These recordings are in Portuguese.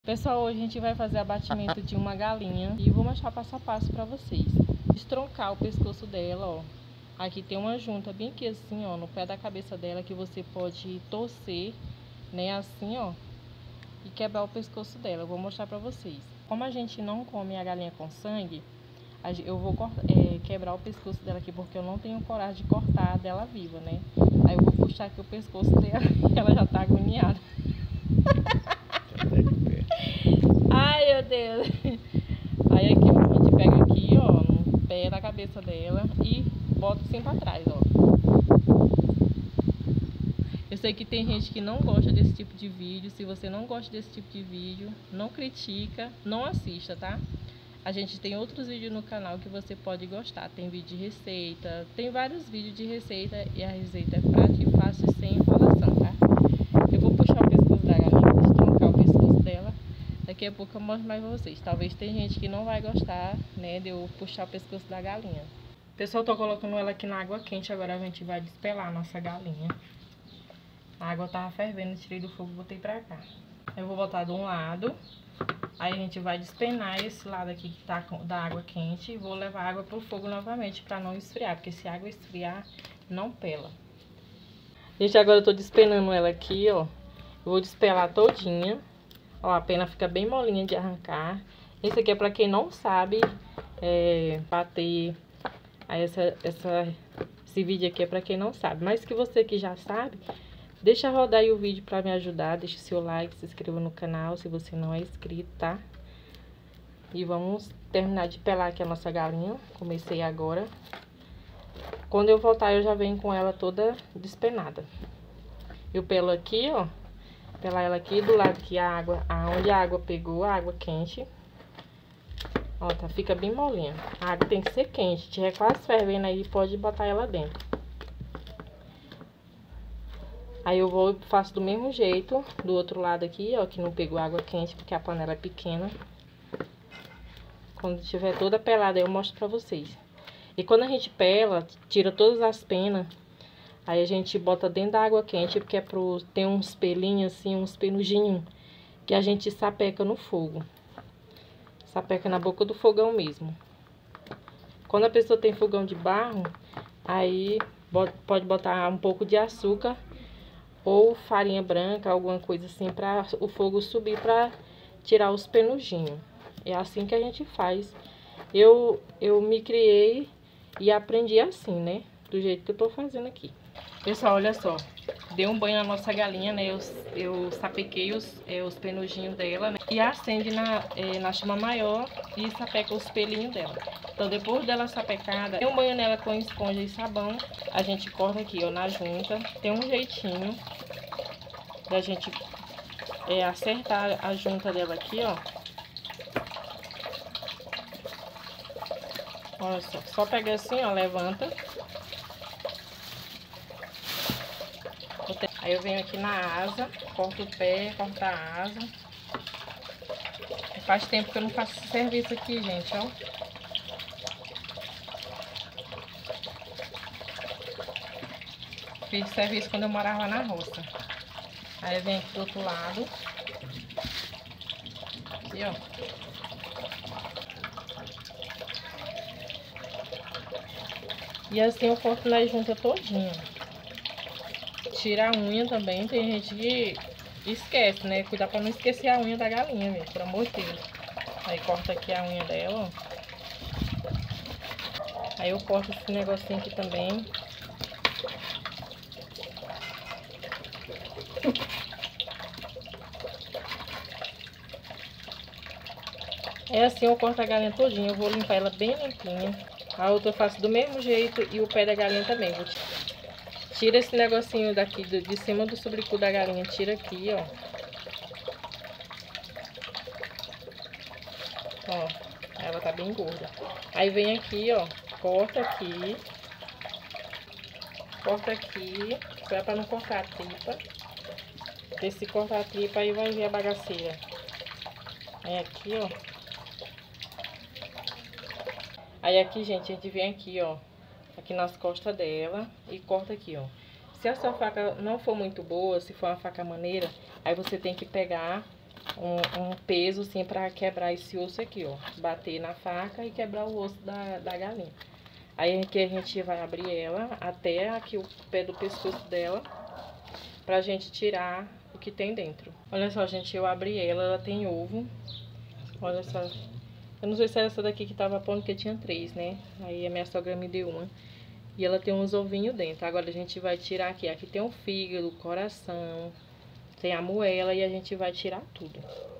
Pessoal, hoje a gente vai fazer abatimento de uma galinha e vou mostrar passo a passo pra vocês. Estroncar o pescoço dela, ó. Aqui tem uma junta bem aqui assim, ó, no pé da cabeça dela, que você pode torcer, né, assim, ó, e quebrar o pescoço dela. Eu vou mostrar pra vocês. Como a gente não come a galinha com sangue, eu vou quebrar o pescoço dela aqui, porque eu não tenho coragem de cortar dela viva, né? Aí eu vou puxar aqui o pescoço dela e ela já tá agoniada. Ai, meu Deus. Aí aqui, ó, a gente pega aqui, ó, no pé da cabeça dela e bota assim pra trás, ó. Eu sei que tem gente que não gosta desse tipo de vídeo. Se você não gosta desse tipo de vídeo, não critica, não assista, tá? A gente tem outros vídeos no canal que você pode gostar. Tem vídeo de receita, tem vários vídeos de receita e a receita é prática e fácil e sem enrolação, tá? Eu vou puxar o pescoço da galinha, estroncar o pescoço dela. Daqui a pouco eu mostro mais pra vocês. Talvez tem gente que não vai gostar, né, de eu puxar o pescoço da galinha. Pessoal, tô colocando ela aqui na água quente. Agora a gente vai despelar a nossa galinha. A água tava fervendo, tirei do fogo e botei pra cá. Eu vou botar de um lado. Aí a gente vai despenar esse lado aqui que tá da água quente. E vou levar a água pro fogo novamente pra não esfriar. Porque se a água esfriar, não pela. Gente, agora eu tô despenando ela aqui, ó. Eu vou despelar todinha. Ó, a pena fica bem molinha de arrancar. Esse aqui é pra quem não sabe bater. Aí esse vídeo aqui é pra quem não sabe. Mas que você que já sabe, deixa rodar aí o vídeo pra me ajudar. Deixa seu like, se inscreva no canal se você não é inscrito, tá? E vamos terminar de pelar aqui a nossa galinha. Comecei agora. Quando eu voltar eu já venho com ela toda despenada. Eu pelo aqui, ó. Pelar ela aqui do lado que a água, onde a água pegou, a água quente. Ó, tá, fica bem molinha. A água tem que ser quente. Se tiver quase fervendo aí, pode botar ela dentro. Aí eu vou e faço do mesmo jeito, do outro lado aqui, ó, que não pegou água quente, porque a panela é pequena. Quando tiver toda pelada, eu mostro pra vocês. E quando a gente pela, tira todas as penas, aí a gente bota dentro da água quente, porque é tem uns pelinhos assim, uns penugинhos, que a gente sapeca no fogo. Sapeca na boca do fogão mesmo. Quando a pessoa tem fogão de barro, aí pode botar um pouco de açúcar ou farinha branca, alguma coisa assim, para o fogo subir, para tirar os penugинhos. É assim que a gente faz. Eu me criei e aprendi assim, né? Do jeito que eu tô fazendo aqui. Pessoal, olha só. Dei um banho na nossa galinha, né? Eu sapequei os penugинhos dela, né? E acende na chama maior e sapeca os pelinhos dela. Então, depois dela sapecada, dei um banho nela com esponja e sabão. A gente corta aqui, ó, na junta. Tem um jeitinho da gente acertar a junta dela aqui, ó. Olha só pega assim, ó, levanta. Aí eu venho aqui na asa, corto o pé, corto a asa. Faz tempo que eu não faço esse serviço aqui, gente, ó. Fiz serviço quando eu morava na roça. Aí eu venho aqui do outro lado. Aqui, ó. E assim eu corto na junta todinha. Tira a unha também, tem gente que esquece, né? Cuidar pra não esquecer a unha da galinha, velho, pelo amor de Deus. Aí corta aqui a unha dela, ó. Aí eu corto esse negocinho aqui também. É assim eu corto a galinha todinha, eu vou limpar ela bem limpinha. A outra eu faço do mesmo jeito e o pé da galinha também. Tira esse negocinho daqui de cima do sobrecu da galinha, tira aqui, ó. Ó, ela tá bem gorda. Aí vem aqui, ó, corta aqui. Corta aqui, pra não cortar a tripa. Porque se cortar a tripa aí vai ver a bagaceira. Aí aqui, ó. Aí aqui, gente, a gente vem aqui, ó. Aqui nas costas dela e corta aqui, ó. Se a sua faca não for muito boa, se for uma faca maneira, aí você tem que pegar um peso assim pra quebrar esse osso aqui, ó. Bater na faca e quebrar o osso da galinha. Aí aqui a gente vai abrir ela até aqui o pé do pescoço dela, pra gente tirar o que tem dentro. Olha só, gente, eu abri ela tem ovo. Olha só. Eu não sei se era essa daqui que tava pondo, porque tinha 3, né? Aí a minha sogra me deu uma. E ela tem uns ovinhos dentro. Agora a gente vai tirar aqui. Aqui tem o fígado, o coração, tem a moela e a gente vai tirar tudo.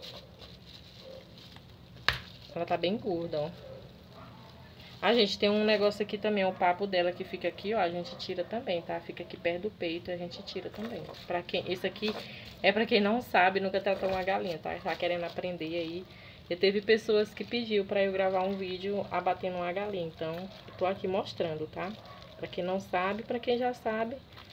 Ela tá bem gorda, ó. A gente tem um negócio aqui também, o papo dela que fica aqui, ó. A gente tira também, tá? Fica aqui perto do peito, a gente tira também. Pra quem, esse aqui é pra quem não sabe, nunca tratou uma galinha, tá? Tá querendo aprender aí. E teve pessoas que pediu pra eu gravar um vídeo abatendo uma galinha. Então, eu tô aqui mostrando, tá? Pra quem não sabe, pra quem já sabe,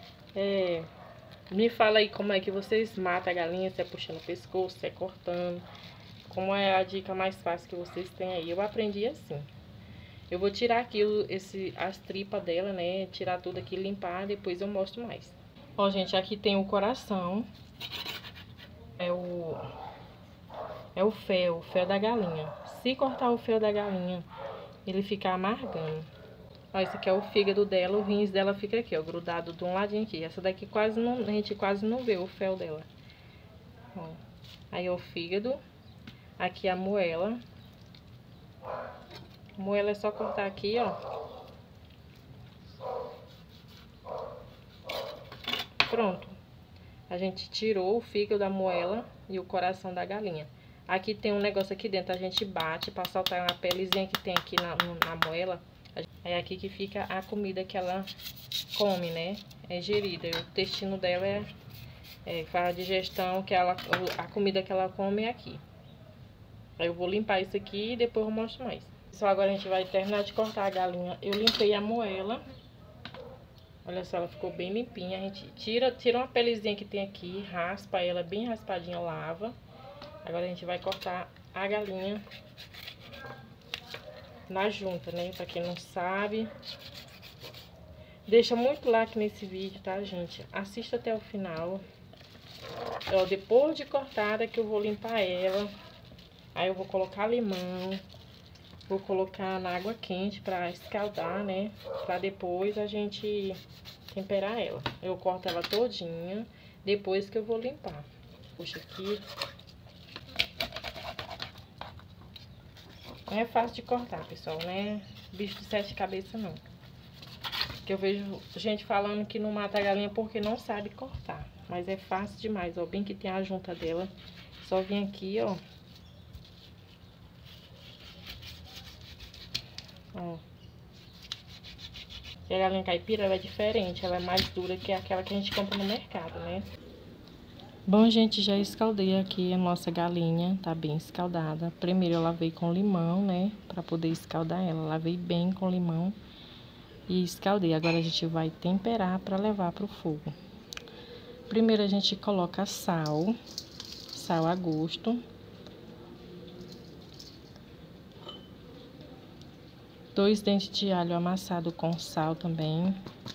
me fala aí como é que vocês matam a galinha, se é puxando o pescoço, se é cortando. Como é a dica mais fácil que vocês têm aí. Eu aprendi assim. Eu vou tirar aqui as tripas dela, né? Tirar tudo aqui, limpar, depois eu mostro mais. Ó, gente, aqui tem o coração. É o fel da galinha. Se cortar o fel da galinha, ele fica amargando. Ó, esse aqui é o fígado dela, o rins dela fica aqui, ó, grudado de um ladinho aqui. Essa daqui quase não, a gente quase não vê o fel dela. Ó. Aí é o fígado. Aqui a moela. Moela é só cortar aqui, ó. Pronto. A gente tirou o fígado da moela e o coração da galinha. Aqui tem um negócio aqui dentro, a gente bate pra soltar uma pelezinha que tem aqui na moela. É aqui que fica a comida que ela come, né? É gerida. O intestino dela faz a digestão, a comida que ela come é aqui. Aí eu vou limpar isso aqui e depois eu mostro mais. Só agora a gente vai terminar de cortar a galinha. Eu limpei a moela. Olha só, ela ficou bem limpinha. A gente tira uma pelezinha que tem aqui, raspa ela bem raspadinha, lava. Agora a gente vai cortar a galinha na junta, né? Pra quem não sabe, deixa muito like nesse vídeo, tá, gente? Assista até o final. Ó, depois de cortada que eu vou limpar ela. Aí eu vou colocar limão. Vou colocar na água quente pra escaldar, né? Pra depois a gente temperar ela. Eu corto ela todinha, depois que eu vou limpar. Puxa aqui. Não é fácil de cortar, pessoal, né? Bicho de 7 cabeças, não. Que eu vejo gente falando que não mata a galinha porque não sabe cortar. Mas é fácil demais, ó. Bem que tem a junta dela. Só vem aqui, ó. Ó. E a galinha caipira, ela é diferente. Ela é mais dura que aquela que a gente compra no mercado, né? Bom, gente, já escaldei aqui a nossa galinha, tá bem escaldada. Primeiro eu lavei com limão, né, pra poder escaldar ela. Lavei bem com limão e escaldei. Agora a gente vai temperar pra levar pro fogo. Primeiro a gente coloca sal a gosto. 2 dentes de alho amassado com sal também.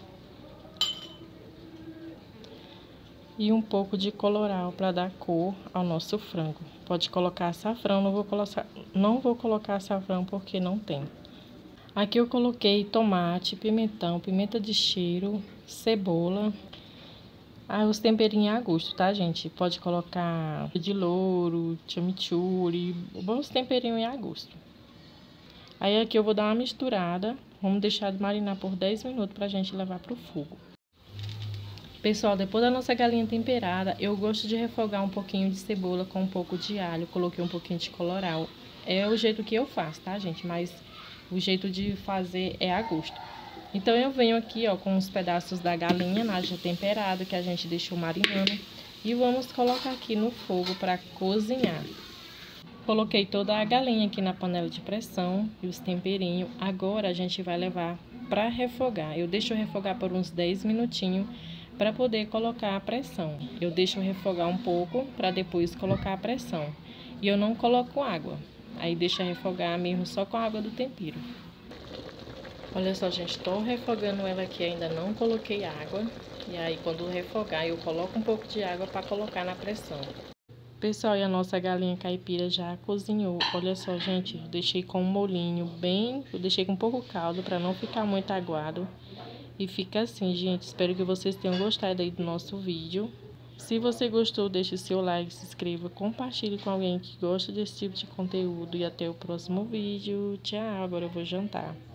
E um pouco de colorau para dar cor ao nosso frango. Pode colocar açafrão, não vou colocar açafrão porque não tem. Aqui eu coloquei tomate, pimentão, pimenta de cheiro, cebola. Os temperinhos a gosto, tá, gente? Pode colocar de louro, chimichurri, bons temperinhos a gosto. Aí aqui eu vou dar uma misturada. Vamos deixar de marinar por 10 minutos pra gente levar pro fogo. Pessoal, depois da nossa galinha temperada, eu gosto de refogar um pouquinho de cebola com um pouco de alho. Coloquei um pouquinho de colorau. É o jeito que eu faço, tá, gente? Mas o jeito de fazer é a gosto. Então eu venho aqui, ó, com os pedaços da galinha naja temperada que a gente deixou marinando. E vamos colocar aqui no fogo para cozinhar. Coloquei toda a galinha aqui na panela de pressão e os temperinhos. Agora a gente vai levar para refogar. Eu deixo refogar por uns 10 minutinhos para poder colocar a pressão. Eu deixo refogar um pouco para depois colocar a pressão. E eu não coloco água. Aí deixa refogar mesmo só com a água do tempero. Olha só, gente, estou refogando ela aqui, ainda não coloquei água. E aí quando refogar eu coloco um pouco de água para colocar na pressão. Pessoal, e a nossa galinha caipira já cozinhou. Olha só, gente, eu deixei com um molhinho eu deixei com pouco caldo para não ficar muito aguado. E fica assim, gente. Espero que vocês tenham gostado aí do nosso vídeo. Se você gostou, deixe seu like, se inscreva, compartilhe com alguém que gosta desse tipo de conteúdo. E até o próximo vídeo. Tchau, agora eu vou jantar.